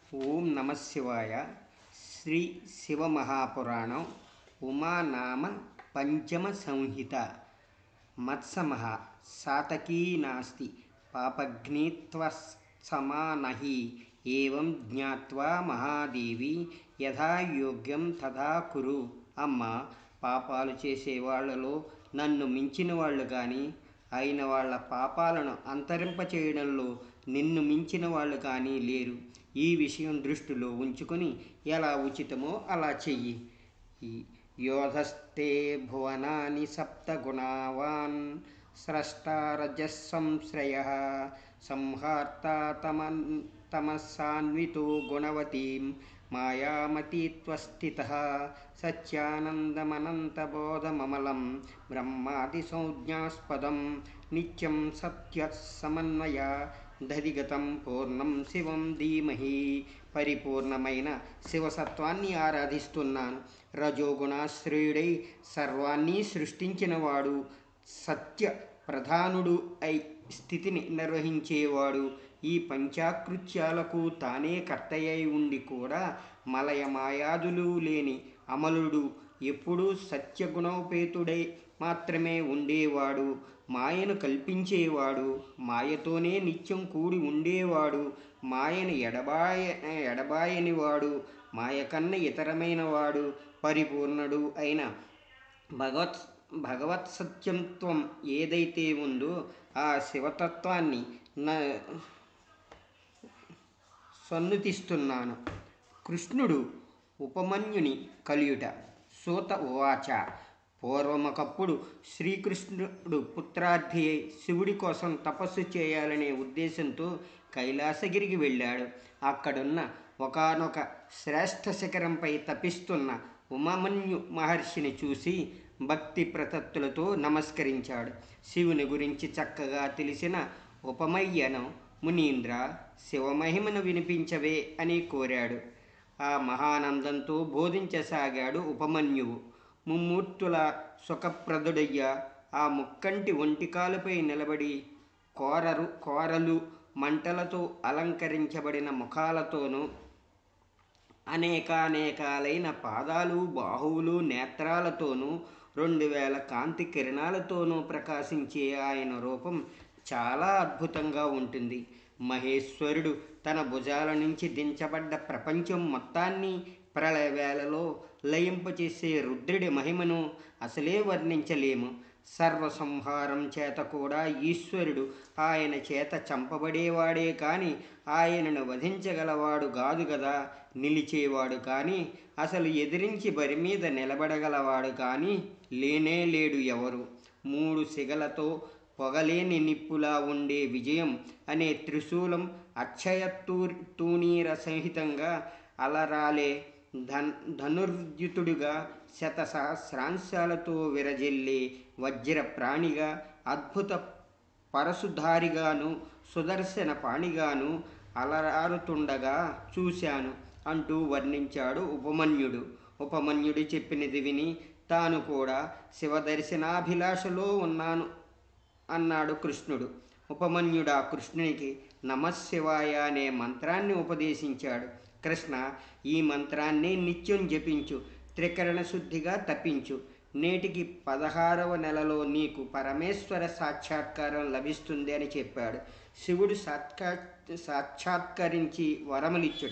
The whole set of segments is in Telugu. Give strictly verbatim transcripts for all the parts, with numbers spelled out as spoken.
ఓం నమ శివాయ. శ్రీ శివమహాపురాణం ఉమానామ పంచమ సంహిత. మత్సమః సాతకీ నాస్తి పాపఘ్నిత్వసమానహి ఏవం జ్ఞాత్వా మహాదేవి యథాయోగ్యం తథా కురు. అమ్మ, పాపాలు చేసేవాళ్లలో నన్ను మించిన వాళ్ళు కానీ, అయిన వాళ్ళ పాపాలను అంతరింపచేయడంలో నిన్ను మించిన వాళ్ళు కానీ లేరు. ఈ విషయం దృష్టిలో ఉంచుకొని ఎలా ఉచితమో అలా చెయ్యి. యోధస్తే భువనాని సప్తగుణావాన్ స్రష్టారజస్సంశ్రయః సంహార్తా తమన్ తమసాన్వితో గుణవతీం మాయామతీత్వస్థితః సత్యానందమనంతబోధమమలం బ్రహ్మాదిసంజ్ఞాస్పదం నిత్యం సత్యసమన్వయ దధిగతం పూర్ణం శివం ధీమహి. పరిపూర్ణమైన శివసత్వాన్ని ఆరాధిస్తున్నాను. రజోగుణాశ్రయుడై సర్వాన్ని సృష్టించినవాడు, సత్య ప్రధానుడు అయి స్థితిని నిర్వహించేవాడు, ఈ పంచాకృత్యాలకు తానే కర్తయ్యై ఉండి కూడా మలయమాయాదులు లేని అమలుడు, ఎప్పుడూ సత్యగుణోపేతుడై మాత్రమే ఉండేవాడు, మాయను కల్పించేవాడు, మాయతోనే నిత్యం కూడి ఉండేవాడు, మాయను ఎడబాయ ఎడబాయనివాడు, మాయ కన్నా ఇతరమైన వాడు, పరిపూర్ణుడు అయిన భగవత్ భగవత్ సత్యంత్వం ఏదైతే ఉందో ఆ శివతత్వాన్ని న సన్నుతిస్తున్నాను. కృష్ణుడు ఉపమన్యుని కలియుట. సూత ఉవాచ. పూర్వమొకప్పుడు శ్రీకృష్ణుడు పుత్రార్థి అయి శివుడి కోసం తపస్సు చేయాలనే ఉద్దేశంతో కైలాసగిరికి వెళ్ళాడు. అక్కడున్న ఒకానొక శ్రేష్ఠ శిఖరంపై తపిస్తున్న ఉపమన్యు మహర్షిని చూసి భక్తి ప్రతత్తులతో నమస్కరించాడు. శివుని గురించి చక్కగా తెలిసిన ఉపమయ్యను, మునీంద్ర, శివమహిమను వినిపించవే అని కోరాడు. ఆ మహానందంతో బోధించసాగాడు ఉపమన్యువు. ముమ్మూర్తుల సుఖప్రదుడయ్యా ఆ ముక్కంటి ఒంటికాలుపై నిలబడి కోరరు కోరలు మంటలతో అలంకరించబడిన ముఖాలతోనూ, అనేకానేకాలైన పాదాలు, బాహువులు, నేత్రాలతోనూ, రెండు వేల కాంతి కిరణాలతోనూ ప్రకాశించే ఆయన రూపం చాలా అద్భుతంగా ఉంటుంది. మహేశ్వరుడు తన భుజాల నుంచి దించబడ్డ ప్రపంచం మొత్తాన్ని ప్రళయవేళలో లయింపచేసే రుద్రుడి మహిమను అసలే వర్ణించలేము. సర్వసంహారం చేత కూడా ఈశ్వరుడు ఆయన చేత చంపబడేవాడే కానీ ఆయనను వధించగలవాడు కాదు గదా. నిలిచేవాడు కానీ, అసలు ఎదిరించి బరి మీద నిలబడగలవాడు కానీ లేనే లేడు ఎవరు. మూడు సిగలతో పొగలేని నిప్పులా ఉండే విజయం అనే త్రిశూలం అక్షయతూ తూణీర సహితంగా అలరాలే ధన్ ధనుర్యుతుడుగా, శత సహస్రాంశాలతో విరజిల్లే వజ్ర ప్రాణిగా, అద్భుత పరశుధారిగాను, సుదర్శన పాణిగాను అలరారుతుండగా చూశాను అంటూ వర్ణించాడు ఉపమన్యుడు. ఉపమన్యుడు చెప్పినది విని తాను కూడా శివదర్శనాభిలాషలో ఉన్నాను అన్నాడు కృష్ణుడు. ఉపమన్యుడా కృష్ణునికి నమశివాయ అనే మంత్రాన్ని ఉపదేశించాడు. కృష్ణ, ఈ మంత్రాన్ని నిత్యం జపించు, త్రికరణ శుద్ధిగా తపించు. నేటికి పదహారవ నెలలో నీకు పరమేశ్వర సాక్షాత్కారం లభిస్తుంది అని చెప్పాడు. శివుడు సాక్షా సాక్షాత్కరించి వరములిచ్చుట.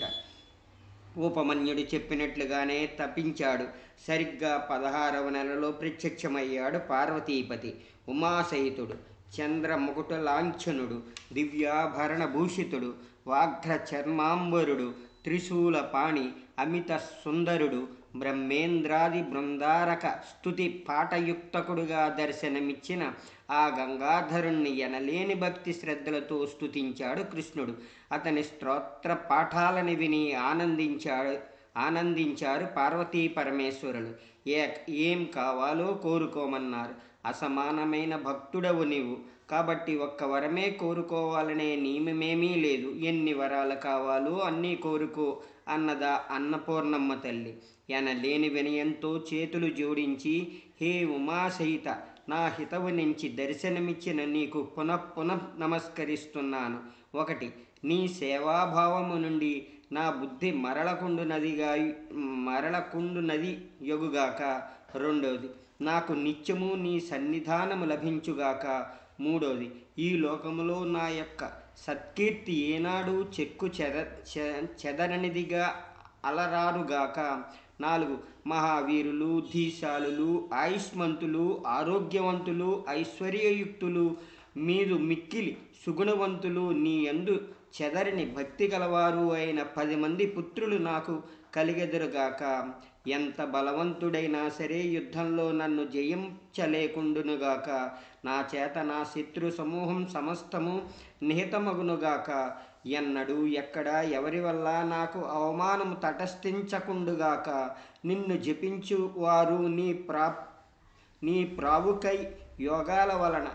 ఉపమన్యుడు చెప్పినట్లుగానే తపించాడు. సరిగ్గా పదహారవ నెలలో ప్రత్యక్షమయ్యాడు పార్వతీపతి. ఉమాసహితుడు, చంద్రముకుట లాంఛనుడు, దివ్యాభరణ భూషితుడు, వాఘ్ర చర్మాంబరుడు, త్రిశూల పాణి, అమిత సుందరుడు, బ్రహ్మేంద్రాది బృందారక స్తుతి పాఠయుక్తకుడుగా దర్శనమిచ్చిన ఆ గంగాధరుణ్ణి ఎనలేని భక్తి శ్రద్ధలతో స్తుతించాడు కృష్ణుడు. అతని స్తోత్ర పాఠాలని విని ఆనందించాడు ఆనందించారు పార్వతీ పరమేశ్వరులు. ఏ ఏం కావాలో కోరుకోమన్నారు. అసమానమైన భక్తుడవు నీవు కాబట్టి ఒక్క వరమే కోరుకోవాలనే నియమమేమీ లేదు. ఎన్ని వరాలు కావాలో అన్నీ కోరుకో అన్నదా అన్నపూర్ణమ్మ తల్లి. ఎనలేని వినయంతో చేతులు జోడించి, హే ఉమాసహిత, నా హితవు నుంచి దర్శనమిచ్చిన నీకు పునః పునః నమస్కరిస్తున్నాను. ఒకటి, నీ సేవాభావము నుండి నా బుద్ధి మరలకుండు నదిగా మరలకుండు నది యొగుగాక. రెండవది, నాకు నిత్యము నీ సన్నిధానము లభించుగాక. మూడవది, ఈ లోకములో నా యొక్క సత్కీర్తి ఏనాడు చెక్కు చెద చెదరనిదిగా అలరారుగాక. నాలుగు, మహావీరులు, ధీశాలులు, ఆయుష్మంతులు, ఆరోగ్యవంతులు, ఐశ్వర్యయుక్తులు, మీరు మిక్కిలి సుగుణవంతులు, నీ యందు చెదరని భక్తి గలవారు అయిన పది మంది పుత్రులు నాకు కలిగెదరుగాక. ఎంత బలవంతుడైనా సరే యుద్ధంలో నన్ను జయించలేకుండునుగాక. నా చేత నా శత్రు సమూహం సమస్తము నిహితమగునుగాక. ఎన్నడూ ఎక్కడ ఎవరి వల్ల నాకు అవమానము తటస్థించకుండుగాక. నిన్ను జపించు వారు నీ ప్రా నీ ప్రావుకై యోగాల వలన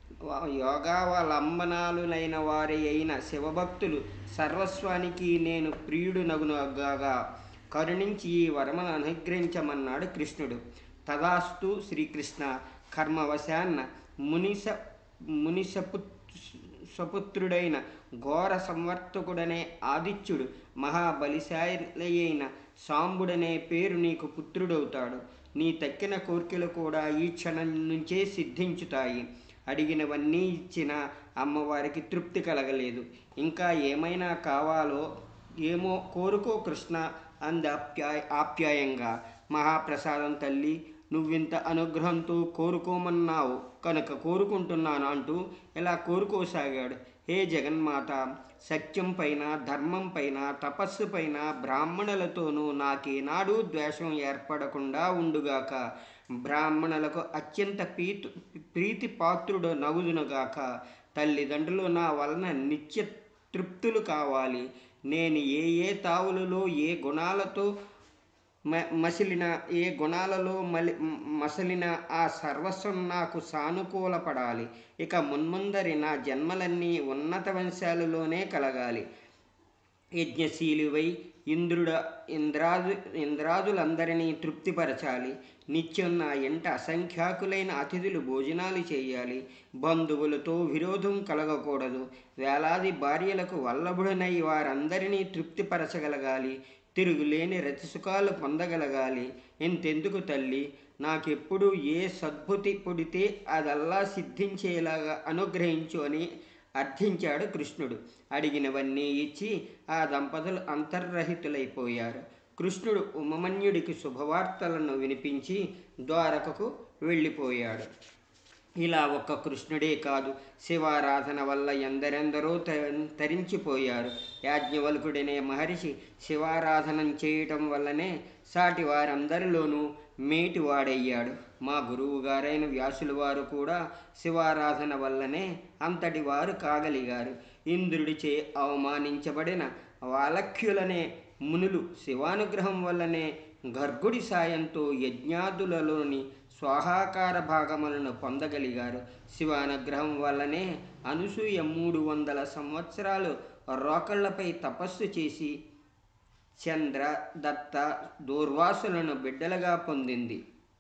యోగావలంబనాలులైన వారి అయిన శివభక్తులు సర్వస్వానికి నేను ప్రియుడునగునగాగా. కరుణించి ఈ వరమును అనుగ్రహించమన్నాడు కృష్ణుడు. తదాస్తు శ్రీకృష్ణ. కర్మవశాన్న మునిస మునిసపు సపుత్రుడైన ఘోర సంవర్తకుడనే ఆదిత్యుడు మహాబలిశాలి అయిన సాంబుడనే పేరు నీకు పుత్రుడవుతాడు. నీ తక్కిన కోర్కెలు కూడా ఈ క్షణం నుంచే సిద్ధించుతాయి. అడిగినవన్నీ ఇచ్చిన అమ్మవారికి తృప్తి కలగలేదు. ఇంకా ఏమైనా కావాలో ఏమో కోరుకో కృష్ణ అంది ఆప్యాయ ఆప్యాయంగా. మహాప్రసాదం తల్లి, నువ్వింత అనుగ్రహంతో కోరుకోమన్నావు కనుక కోరుకుంటున్నాను అంటూ ఇలా కోరుకోసాగాడు. హే జగన్మాత, సత్యం పైన, ధర్మం పైన, తపస్సు పైన, బ్రాహ్మణులతోనూ నాకేనాడు ద్వేషం ఏర్పడకుండా ఉండుగాక. బ్రాహ్మణులకు అత్యంత ప్రీతు ప్రీతి పాత్రుడు నగుదునుగాక. తల్లిదండ్రులు నా వలన నిత్య తృప్తులు కావాలి. నేను ఏ ఏ తావులలో ఏ గుణాలతో మ మసిలిన ఏ గుణాలలో మలి మసలిన ఆ సర్వస్వం నాకు సానుకూలపడాలి. ఇక మున్ముందరి నా జన్మలన్నీ ఉన్నత వంశాలలోనే కలగాలి. యజ్ఞశీలివై ఇంద్రుడ ఇంద్రాదు ఇంద్రాదులందరినీ తృప్తిపరచాలి. నిత్యం నా ఎంట అసంఖ్యాకులైన అతిథులు భోజనాలు చేయాలి. బంధువులతో విరోధం కలగకూడదు. వేలాది భార్యలకు వల్లభుడనై వారందరినీ తృప్తిపరచగలగాలి. తిరుగులేని రతిసుఖాలు పొందగలగాలి. ఇంతెందుకు తల్లి, నాకెప్పుడు ఏ సద్భుతి పుడితే అదల్లా సిద్ధించేలాగా అనుగ్రహించు అని అర్థించాడు కృష్ణుడు. అడిగినవన్నీ ఇచ్చి ఆ దంపతులు అంతర్రహితులైపోయారు. కృష్ణుడు ఉపమన్యుడికి శుభవార్తలను వినిపించి ద్వారకకు వెళ్ళిపోయాడు. ఇలా ఒక్క కృష్ణుడే కాదు, శివారాధన వల్ల ఎందరెందరో తరించిపోయారు. యాజ్ఞవల్కుడనే మహర్షి శివారాధనం చేయటం వల్లనే సాటి వారందరిలోనూ మేటివాడయ్యాడు. మా గురువు గారైన వ్యాసుల వారు కూడా శివారాధన వల్లనే అంతటి వారు కాగలిగారు. ఇంద్రుడిచే అవమానించబడిన వాలఖ్యులనే మునులు శివానుగ్రహం వల్లనే గర్గుడి సాయంతో యజ్ఞాదులలోని స్వాహాకార భాగములను పొందగలిగారు. శివానుగ్రహం వల్లనే అనసూయ మూడు వందల సంవత్సరాలు రోకళ్లపై తపస్సు చేసి చంద్ర, దత్త, దూర్వాసులను బిడ్డలుగా పొందింది.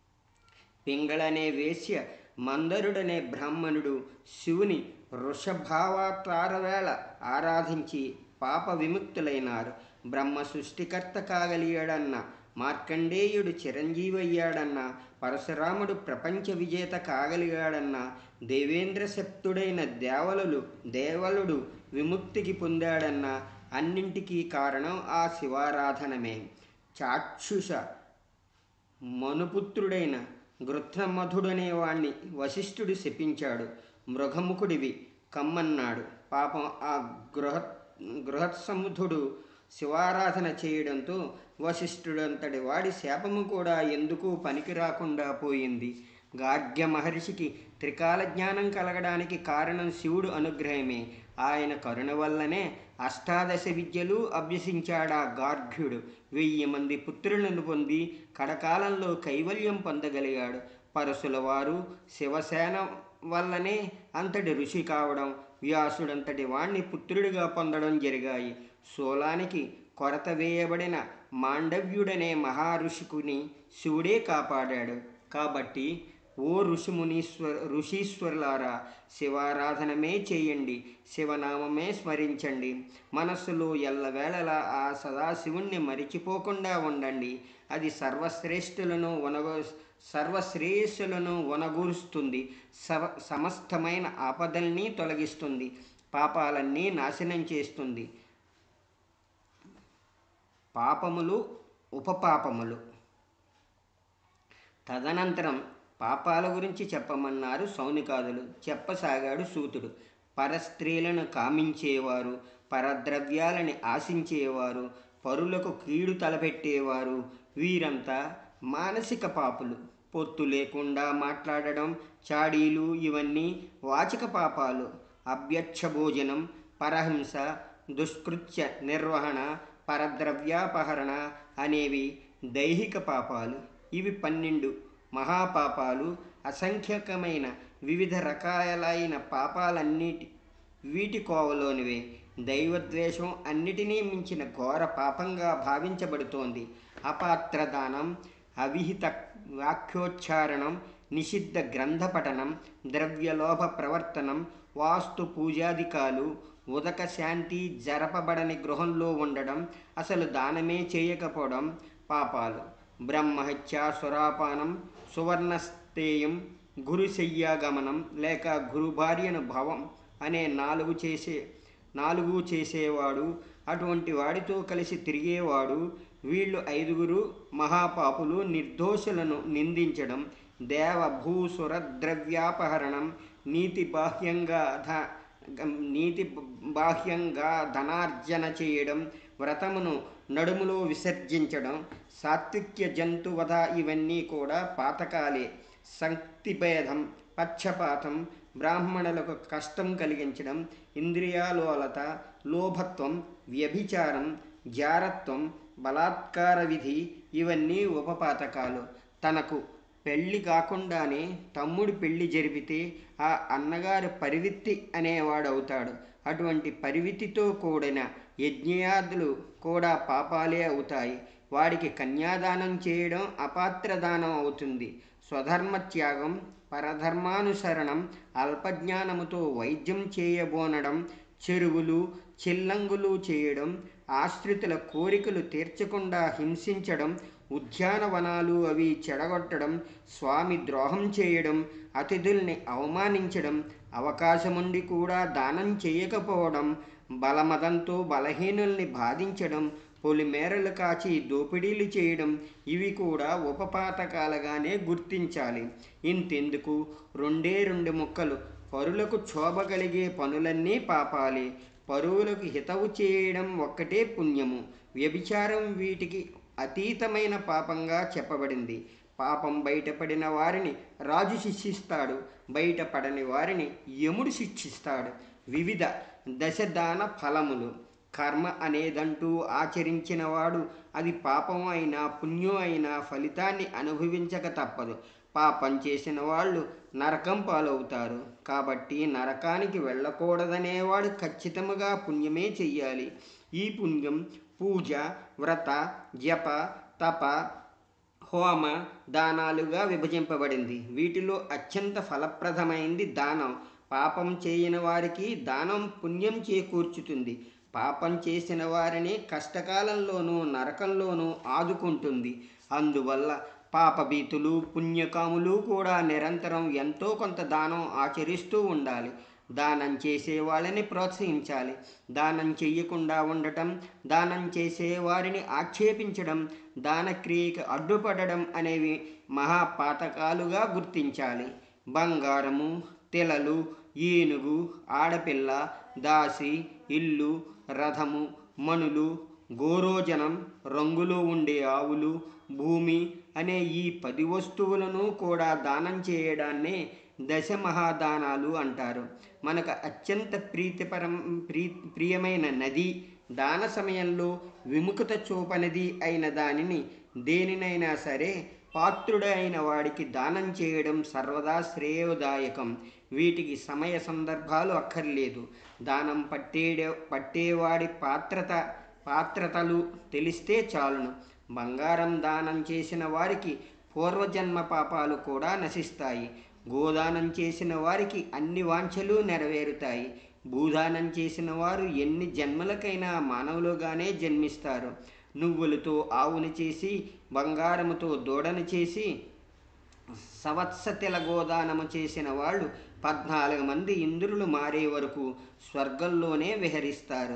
పింగళనే వేశ్య, మందరుడనే బ్రాహ్మణుడు శివుని వృషభావతార వేళ ఆరాధించి పాప విముక్తులైనారు. బ్రహ్మ సృష్టికర్త కాగలిగాడన్న మార్కండేయుడు చిరంజీవయ్యాడన్న, పరశురాముడు ప్రపంచ విజేత కాగలిగాడన్న, దేవేంద్ర శక్తుడైన దేవలులు దేవలుడు విముక్తికి పొందాడన్న అన్నింటికీ కారణం ఆ శివారాధనమే. చాక్షుష మనుపుత్రుడైన గృత్రమధుడనే వాణ్ణి వశిష్ఠుడు శపించాడు. మృగముఖుడివి కమ్మన్నాడు. పాపం ఆ గృహ గృహత్సముధుడు శివారాధన చేయడంతో వశిష్ఠుడంతటి వాడి శాపము కూడా ఎందుకు పనికి రాకుండా పోయింది. గార్గ్య మహర్షికి త్రికాల జ్ఞానం కలగడానికి కారణం శివుడు అనుగ్రహమే. ఆయన కరుణ వల్లనే అష్టాదశ విద్యలు అభ్యసించాడా గార్గ్యుడు. వెయ్యి మంది పుత్రులను పొంది కడకాలంలో కైవల్యం పొందగలిగాడు. పరశుల వారు శివసేన వల్లనే అంతటి ఋషి కావడం, వ్యాసుడంతటి వాణ్ణి పుత్రుడిగా పొందడం జరిగాయి. శూలానికి కొరత వేయబడిన మాండవ్యుడనే మహారుషికుని శివుడే కాపాడాడు. కాబట్టి ఓ ఋషిమునీశ్వర ఋషీశ్వరులారా, శివారాధనమే చేయండి, శివనామమే స్మరించండి. మనస్సులో ఎల్లవేళలా ఆ సదాశివుణ్ణి మరిచిపోకుండా ఉండండి. అది సర్వశ్రేష్ఠులను వనగ సర్వశ్రేయస్సులను వనగూరుస్తుంది. సవ సమస్తమైన ఆపదల్ని తొలగిస్తుంది. పాపాలన్నీ నాశనం చేస్తుంది. పాపములు ఉపపాపములు. తదనంతరం పాపాల గురించి చెప్పమన్నారు సౌనికాదులు. చెప్పసాగాడు సూతుడు. పరస్త్రీలను కామించేవారు, పరద్రవ్యాలని ఆశించేవారు, పరులకు కీడు తలపెట్టేవారు, వీరంతా మానసిక పాపులు. పొత్తు లేకుండా మాట్లాడడం, చాడీలు ఇవన్నీ వాచిక పాపాలు. అభ్యక్ష భోజనం, పరహింస, దుష్కృత్య నిర్వహణ, పరద్రవ్యాపహరణ అనేవి దైహిక పాపాలు. ఇవి పన్నెండు మహాపాపాలు. అసంఖ్యాకమైన వివిధ రకాలైన పాపాలన్నిటి వీటి కోవలోనివే. దైవద్వేషం అన్నిటినీ మించిన ఘోర పాపంగా భావించబడుతోంది. అపాత్రదానం, అవిహిత వాక్యోచ్చారణం, నిషిద్ధ గ్రంథపఠనం, ద్రవ్యలోభ ప్రవర్తనం, వాస్తు పూజాదికాలు, ఉదక శాంతి జరపబడని గృహంలో ఉండడం, అసలు దానమే చేయకపోవడం పాపాలు. బ్రహ్మహత్య, సురాపానం, సువర్ణస్థేయం, గురుశయ్యాగమనం లేక గురుభార్యను భవం అనే నాలుగు చేసే నాలుగు చేసేవాడు, అటువంటి వాడితో కలిసి తిరిగేవాడు. వీళ్ళు ఐదుగురు మహాపాపులు. నిర్దోషులను నిందించడం, దేవ భూసుర ద్రవ్యాపహరణం, నీతి బాహ్యంగా ధ నీతి బాహ్యంగా ధనార్జన చేయడం, వ్రతమును నడుములో విసర్జించడం, సాత్విక్య జంతువధ ఇవన్నీ కూడా పాతకాలే. సంక్తిభేదం, పక్షపాతం, బ్రాహ్మణులకు కష్టం కలిగించడం, ఇంద్రియాలోలత, లోభత్వం, వ్యభిచారం, జారత్వం, బలాత్కార విధి ఇవన్నీ ఉపపాతకాలు. తనకు పెళ్ళి కాకుండానే తమ్ముడి పెళ్ళి జరిపితే ఆ అన్నగారు పరివిత్తి అనేవాడవుతాడు. అటువంటి పరివితితో కూడిన యజ్ఞయాదులు కూడా పాపాలే అవుతాయి. వాడికి కన్యాదానం చేయడం అపాత్రదానం అవుతుంది. స్వధర్మత్యాగం, పరధర్మానుసరణం, అల్పజ్ఞానముతో వైద్యం చేయబోనడం, చెరువులు చిల్లంగులు చేయడం, ఆశ్రితుల కోరికలు తీర్చకుండా హింసించడం, ఉద్యానవనాలు అవి చెడగొట్టడం, స్వామి ద్రోహం చేయడం, అతిథుల్ని అవమానించడం, అవకాశముండి కూడా దానం చేయకపోవడం, బలమదంతో బలహీనుల్ని బాధించడం, పొలిమేరలు కాచి దోపిడీలు చేయడం ఇవి కూడా ఉపపాతకాలుగానే గుర్తించాలి. ఇంతెందుకు, రెండే రెండు ముక్కలు. పరులకు క్షోభ కలిగే పనులన్నీ పాపాలే. పరువులకు హితవు చేయడం ఒక్కటే పుణ్యము. వ్యభిచారం వీటికి అతీతమైన పాపంగా చెప్పబడింది. పాపం బయటపడిన వారిని రాజు శిక్షిస్తాడు, బయటపడని వారిని యముడు శిక్షిస్తాడు. వివిధ దశదాన ఫలములు. కర్మ అనేదంటూ ఆచరించినవాడు అది పాపం అయినా పుణ్యం అయినా ఫలితాన్ని అనుభవించక తప్పదు. పాపం చేసిన వాళ్ళు నరకం పాలవుతారు. కాబట్టి నరకానికి వెళ్ళకూడదనేవాడు ఖచ్చితంగా పుణ్యమే చెయ్యాలి. ఈ పుణ్యం పూజ, వ్రత, జప, తప, హోమ, దానాలుగా విభజింపబడింది. వీటిలో అత్యంత ఫలప్రదమైంది దానం. పాపం చేయని వారికి దానం పుణ్యం చేకూర్చుతుంది. పాపం చేసిన వారిని కష్టకాలంలోనూ నరకంలోనూ ఆదుకుంటుంది. అందువల్ల పాపభీతులు పుణ్యకాములు కూడా నిరంతరం ఎంతో కొంత దానం ఆచరిస్తూ ఉండాలి. దానం చేసే వాళ్ళని ప్రోత్సహించాలి. దానం చెయ్యకుండా ఉండటం, దానం చేసే వారిని ఆక్షేపించడం, దానక్రియకి అడ్డుపడడం అనేవి మహాపాతకాలుగా గుర్తించాలి. బంగారము, తిలలు, ఏనుగు, ఆడపిల్ల, దాసి, ఇల్లు, రథము, మణులు, గోరోజనం, రంగులో ఉండే ఆవులు, భూమి అనే ఈ పది వస్తువులను కూడా దానం చేయడాన్నే దశమహాదానాలు అంటారు. మనకు అత్యంత ప్రీతిపరం ప్రీ ప్రియమైన నది, దాన సమయంలో విముఖత చూపనిది అయిన దానిని దేనినైనా సరే పాత్రుడైన వాడికి దానం చేయడం సర్వదా శ్రేయోదాయకం. వీటికి సమయ సందర్భాలు అక్కర్లేదు. దానం పట్టేడే పట్టేవాడి పాత్రత పాత్రతలు తెలిస్తే చాలును. బంగారం దానం చేసిన వారికి పూర్వజన్మ పాపాలు కూడా నశిస్తాయి. గోదానం చేసిన వారికి అన్ని వాంఛలు నెరవేరుతాయి. భూదానం చేసిన వారు ఎన్ని జన్మలకైనా మానవులుగానే జన్మిస్తారు. నువ్వులతో ఆవుని చేసి, బంగారముతో దూడను చేసి సంవత్సతిల గోదానము చేసిన వాళ్ళు పద్నాలుగు మంది ఇంద్రులు మారే వరకు స్వర్గంలోనే విహరిస్తారు.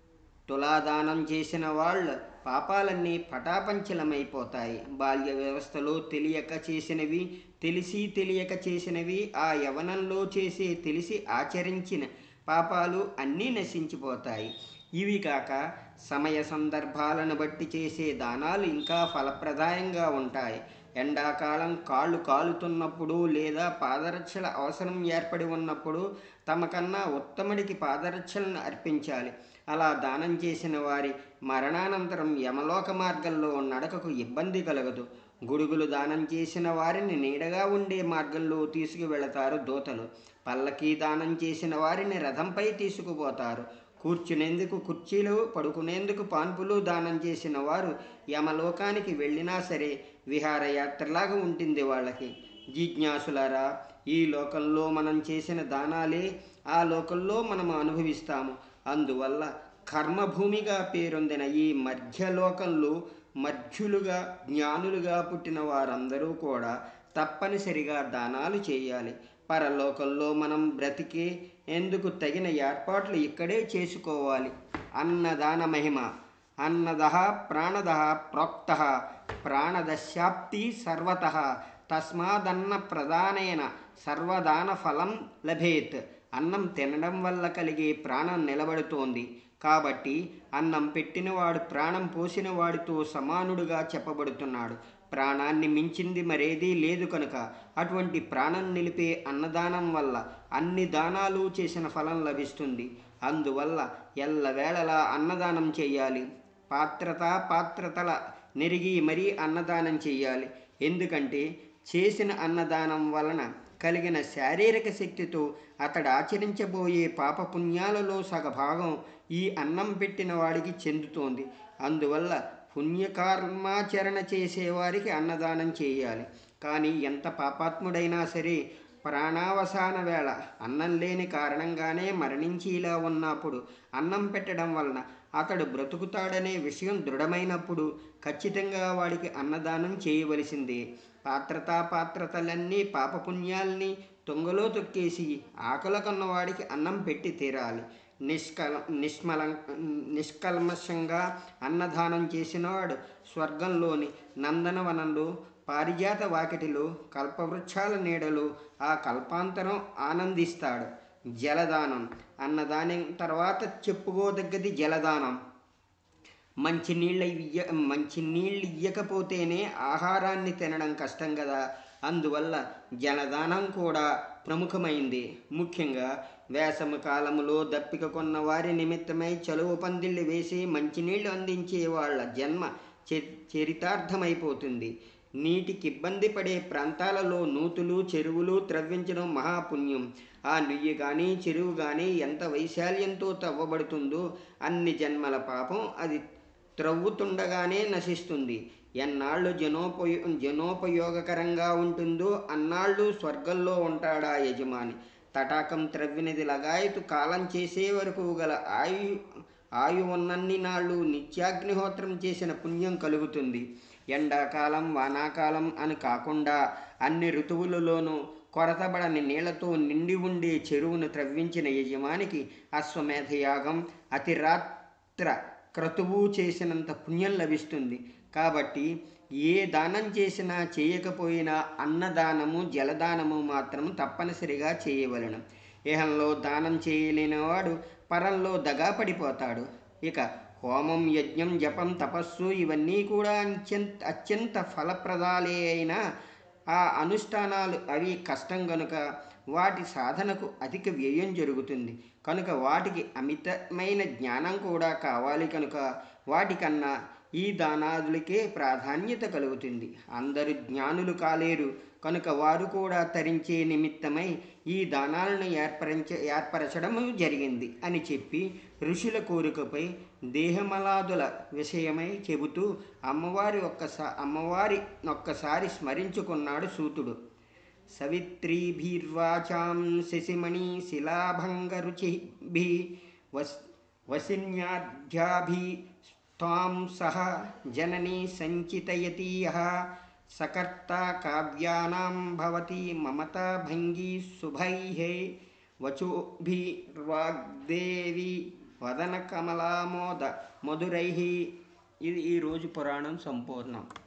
తులాదానం చేసిన వాళ్ళ పాపాలన్నీ పటాపంచలమైపోతాయి. బాల్య వ్యవస్థలో తెలియక చేసినవి, తెలిసి తెలియక చేసినవి, ఆ యవనంలో చేసే తెలిసి ఆచరించిన పాపాలు అన్నీ నశించిపోతాయి. ఇవి కాక సమయ సందర్భాలను బట్టి చేసే దానాలు ఇంకా ఫలప్రదాయంగా ఉంటాయి. ఎండాకాలం కాళ్ళు కాలుతున్నప్పుడు లేదా పాదరక్షల అవసరం ఏర్పడి ఉన్నప్పుడు తమకన్నా ఉత్తముడికి పాదరక్షలను అర్పించాలి. అలా దానం చేసిన వారి మరణానంతరం యమలోక మార్గంలో నడకకు ఇబ్బంది కలగదు. గొడుగులు దానం చేసిన వారిని నీడగా ఉండే మార్గంలో తీసుకువెళతారు దూతలు. పల్లకీ దానం చేసిన వారిని రథంపై తీసుకుపోతారు. కూర్చునేందుకు కుర్చీలు, పడుకునేందుకు పాన్పులు దానం చేసిన వారు యమలోకానికి వెళ్ళినా సరే విహారయాత్రలాగా ఉంటుంది వాళ్ళకి. జిజ్ఞాసులారా, ఈ లోకంలో మనం చేసిన దానాలే ఆ లోకంలో మనం అనుభవిస్తాము. అందువల్ల కర్మభూమిగా పేరొందిన ఈ మధ్యలోకంలో మధ్యులుగా జ్ఞానులుగా పుట్టిన వారందరూ కూడా తప్పనిసరిగా దానాలు చేయాలి. పరలోకంలో మనం బ్రతికే ఎందుకు తగిన ఏర్పాట్లు ఇక్కడే చేసుకోవాలి. అన్నదాన మహిమ. అన్నదః ప్రాణదః ప్రోక్తః ప్రాణదశాప్తి సర్వతః తస్మాదన్న ప్రదానేన సర్వదాన ఫలం లభేత్. అన్నం తినడం వల్ల కలిగే ప్రాణం నిలబడుతోంది కాబట్టి అన్నం పెట్టినవాడు ప్రాణం పోసిన వాడితో సమానుడుగా చెప్పబడుతున్నాడు. ప్రాణాన్ని మించింది మరేదీ లేదు కనుక అటువంటి ప్రాణం నిలిపే అన్నదానం వల్ల అన్ని దానాలు చేసిన ఫలం లభిస్తుంది. అందువల్ల ఎల్లవేళలా అన్నదానం చేయాలి. పాత్రత పాత్రతల నెరిగి మరీ అన్నదానం చేయాలి. ఎందుకంటే చేసిన అన్నదానం వలన కలిగిన శారీరక శక్తితో అతడు ఆచరించబోయే పాపపుణ్యాలలో సగభాగం ఈ అన్నం పెట్టిన వాడికి చెందుతోంది. అందువల్ల పుణ్యకర్మాచరణ చేసేవారికి అన్నదానం చేయాలి. కానీ ఎంత పాపాత్ముడైనా సరే ప్రాణావసాన వేళ అన్నం లేని కారణంగానే మరణించి ఇలా ఉన్నప్పుడు అన్నం పెట్టడం వలన అతడు బ్రతుకుతాడనే విషయం దృఢమైనప్పుడు ఖచ్చితంగా వాడికి అన్నదానం చేయవలసిందే. పాత్రతా పాత్రతలన్నీ పాపపుణ్యాల్ని తొంగలో తొక్కేసి ఆకలి కన్నవాడికి అన్నం పెట్టి తీరాలి. నిష్కల నిష్మల నిష్కల్మషంగా అన్నదానం చేసినవాడు స్వర్గంలోని నందనవనంలో, పారిజాత వాకిటిలో, కల్పవృక్షాల నీడలో ఆ కల్పాంతరం ఆనందిస్తాడు. జలదానం. అన్నదానం తర్వాత చెప్పుకోదగ్గది జలదానం. మంచినీళ్ళ ఇయ్య మంచినీళ్ళు ఇయ్యకపోతేనే ఆహారాన్ని తినడం కష్టం కదా. అందువల్ల జలదానం కూడా ప్రముఖమైంది. ముఖ్యంగా వేసవి కాలములో దప్పిక కొన్న వారి నిమిత్తమై చలువ పందిళ్ళు వేసి మంచినీళ్లు అందించే వాళ్ళ జన్మ చరితార్థమైపోతుంది. నీటికి ఇబ్బంది పడే ప్రాంతాలలో నూతులు, చెరువులు త్రవ్వించడం మహాపుణ్యం. ఆ నుయ్యి కానీ చెరువు కానీ ఎంత వైశాల్యంతో తవ్వబడుతుందో అన్ని జన్మల పాపం అది త్రవ్వుతుండగానే నశిస్తుంది. ఎన్నాళ్ళు జనోపయో జనోపయోగకరంగా ఉంటుందో అన్నాళ్ళు స్వర్గంలో ఉంటాడా యజమాని. తటాకం త్రవ్వినది లగాయతు కాలం చేసే వరకు గల ఆయు ఆయు ఉన్నన్ని నాళ్ళు నిత్యాగ్నిహోత్రం చేసిన పుణ్యం కలుగుతుంది. ఎండాకాలం, వానాకాలం అని కాకుండా అన్ని ఋతువులలోనూ కొరతబడని నీళ్లతో నిండి ఉండే చెరువును త్రవ్వించిన యజమానికి అశ్వమేధయాగం, అతిరాత్ర క్రతువు చేసినంత పుణ్యం లభిస్తుంది. కాబట్టి ఏ దానం చేసినా చేయకపోయినా అన్నదానము, జలదానము మాత్రం తప్పనిసరిగా చేయవలెను. ఇహంలో దానం చేయలేనివాడు పరంలో దగా పడిపోతాడు. ఇక హోమం, యజ్ఞం, జపం, తపస్సు ఇవన్నీ కూడా అత్యంత అత్యంత ఫలప్రదాలే అయినా ఆ అనుష్ఠానాలు అవి కష్టం కనుక వాటి సాధనకు అధిక వ్యయం జరుగుతుంది. కనుక వాటికి అమితమైన జ్ఞానం కూడా కావాలి కనుక వాటికన్నా ఈ దానాదులకే ప్రాధాన్యత కలుగుతుంది. అందరూ జ్ఞానులు కాలేరు కనుక వారు కూడా తరించే నిమిత్తమై ఈ దానాలను ఏర్పరించ ఏర్పరచడం జరిగింది అని చెప్పి ఋషుల కోరికపై దేహమలాదుల విషయమై చెబుతూ అమ్మవారి ఒక్కసా అమ్మవారి ఒక్కసారి స్మరించుకున్నాడు సూతుడు. సవిత్రీభిర్వాచాం శశిమణి శిలాభంగరుచిభిః వస్ వసిన్యాద్యాభిः తాం సహ జననీ సంచితయతి యః సకర్తా కావ్యానాం భవతి మమతా భంగీ శుభైః వచోభిర్వాగ్దేవి వదన కమలామోద మధురైః. ఇది ఈరోజు పురాణం సంపూర్ణం.